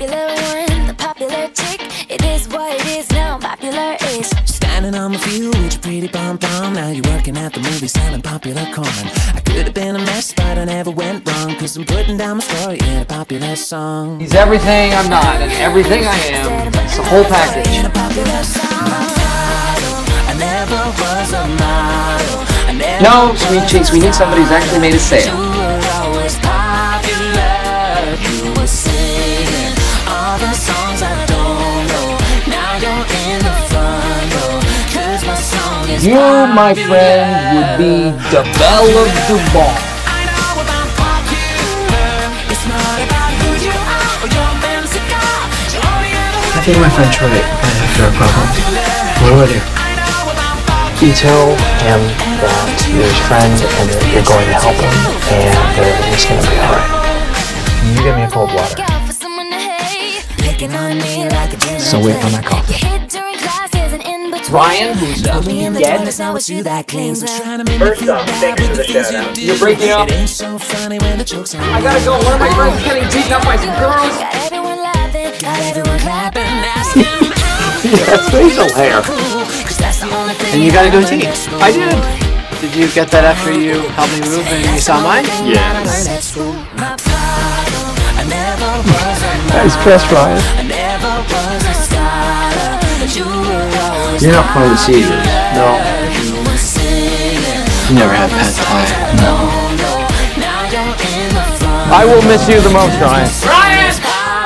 popular one, the popular chick. It is what it is now, popular-ish. Standing on my field with your pretty pom-pom. Now you're working at the movie selling popular corn. I could have been a mess, but I never went wrong, cause I'm putting down my story in a popular song. He's everything I'm not, and everything I am. It's the whole package. In a popular song. I never was a model. No, Sweet Cheeks, we need somebody who's actually made a sale. You were always popular. You were singing all the songs I don't know. Now you're in the front row, cause my song is You, my friend, would be the belle of the ball. I know about popular. It's not about who you are or your fancy car. You only ever I think my friend Troy might have a problem. What do I do? You tell him that you're his friend and that you're going to help him and that everything's going to be alright. Can you get me a cold water? So wait for my coffee. Ryan, who's dead. First off, thanks for the shout out. You're breaking up. I gotta go. One of my friends is getting beaten up by some girls. Yeah, facial hair. And you got a goatee. I did. Did you get that after you helped me move and you saw mine? Yes. Nice press, Ryan. You're not prone to seizures. No. You never had pet tie. No. I will miss you the most, Ryan. Ryan!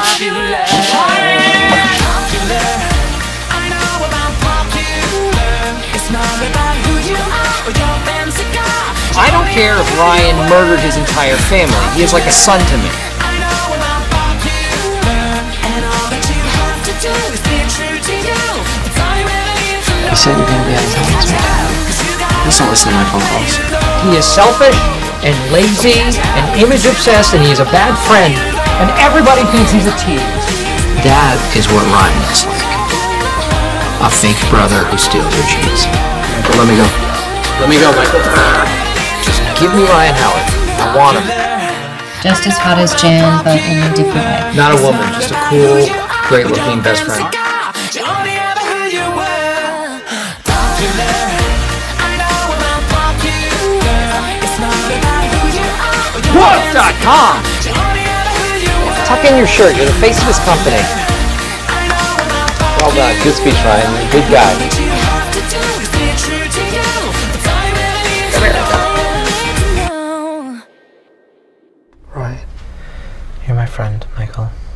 I don't care if Ryan murdered his entire family. He is like a son to me. You said you're gonna be out of town next week. Please don't listen to my phone calls. He is selfish and lazy and image obsessed, and he is a bad friend, and everybody thinks he's a tease. That is what Ryan is like. A fake brother who steals your cheese. Let me go. Let me go, Michael. Just give me Ryan Howard. I want him. Just as hot as Jan, but in a different way. Not a woman, just a cool, great-looking best friend. What.com? Tuck in your shirt. You're the face of this company. Well done. Good speech, Ryan. You're a good guy. Right. You're my friend, Michael.